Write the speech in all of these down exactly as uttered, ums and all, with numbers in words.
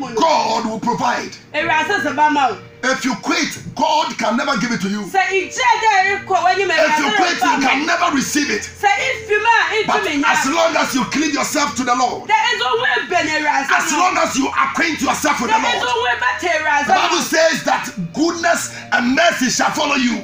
God will provide. If you quit, God can never give it to you. If you quit, you can never receive it. But as long as you clean yourself to the Lord, as long as you acquaint yourself with the Lord, the Bible says that goodness and mercy shall follow you.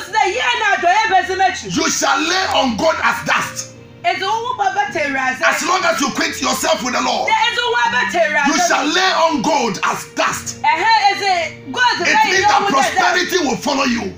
You shall lay on God as dust. As long as you quit yourself with the Lord, you shall lay on gold as dust. It means that prosperity will follow you.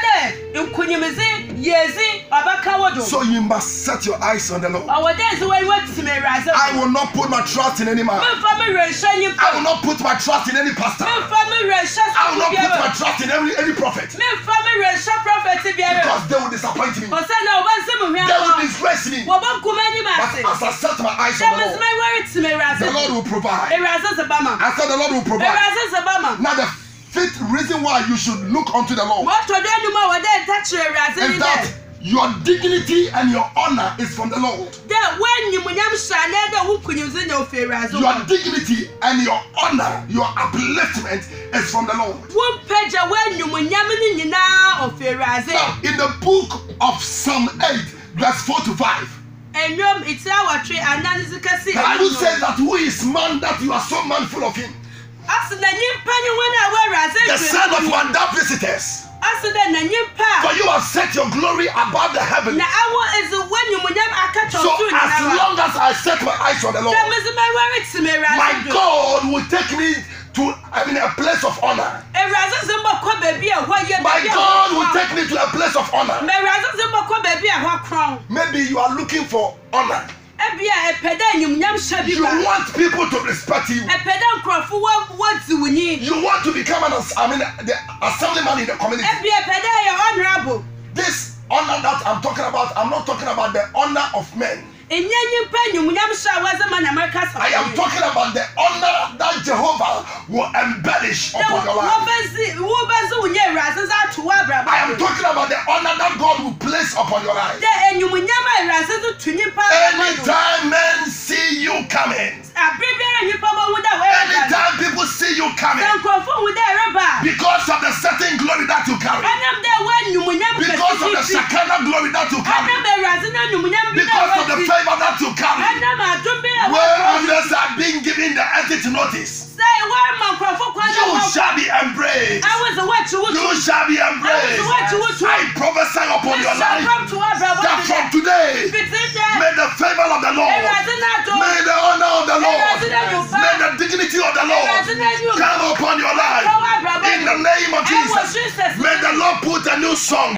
So you must set your eyes on the Lord. I will not put my trust in any man. I will not put my trust in any pastor. I will not put my trust in any, any prophet. Because they will disappoint me. They will disgrace me. But as I set my eyes on the Lord, the Lord will provide. I said the Lord will provide. Now the fifth reason why you should look unto the Lord is that your dignity and your honor is from the Lord. Your dignity and your honor, your upliftment is from the Lord. Now, in the book of Psalm eight, verse four to five, the Bible says that who is man that you are so mindful of him? The son of one that visitors. For you have set your glory above the heavens. So as long as I set my eyes on the Lord, my God will take me to I mean a place of honor. My God will take me to a place of honor. Maybe you are looking for honor. You want people to respect you. You want to become an I mean the assemblyman in the community. This honor that I'm talking about, I'm not talking about the honor of men. I am talking about the honor that Jehovah will embellish upon your life. I am talking about the honor that God will place upon your life. Anytime men see you coming, anytime people see you coming, because of the certain glory that you carry, because of the Shekinah glory that you carry, because of the favor that you carry, where others are being given the exit notice, you shall be embraced. You shall be embraced. I prophesy upon your life that from today, may the favor of the Lord, may the honor of the Lord, may the dignity of the Lord come upon your life. In the name of Jesus, may the Lord put a new song